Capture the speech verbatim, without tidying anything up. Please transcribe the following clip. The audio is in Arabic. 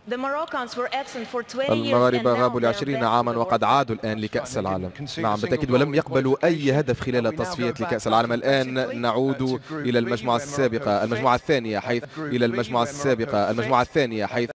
المغاربة غابوا لعشرين عاما وقد عادوا الآن لكأس العالم. نعم بالتأكيد، ولم يقبلوا أي هدف خلال التصفيات لكأس العالم. الآن نعود إلى المجموعة السابقة المجموعة الثانية حيث إلى المجموعة السابقة المجموعة الثانية حيث